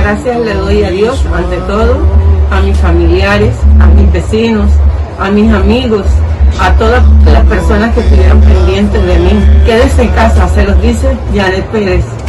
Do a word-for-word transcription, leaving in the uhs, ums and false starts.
Gracias le doy a Dios ante todo, a mis familiares, a mis vecinos, a mis amigos, a todas las personas que estuvieron pendientes de mí. Quédese en casa, se los dice Janet Pérez.